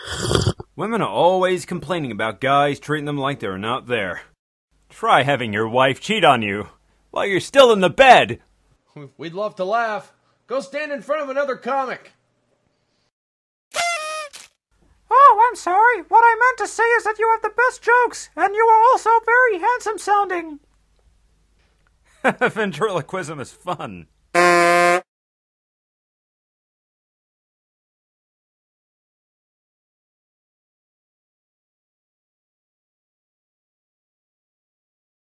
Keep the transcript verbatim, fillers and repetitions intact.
Women are always complaining about guys treating them like they're not there. Try having your wife cheat on you while you're still in the bed. We'd love to laugh. Go stand in front of another comic. Oh, I'm sorry. What I meant to say is that you have the best jokes, and you are also very handsome sounding. Ventriloquism is fun.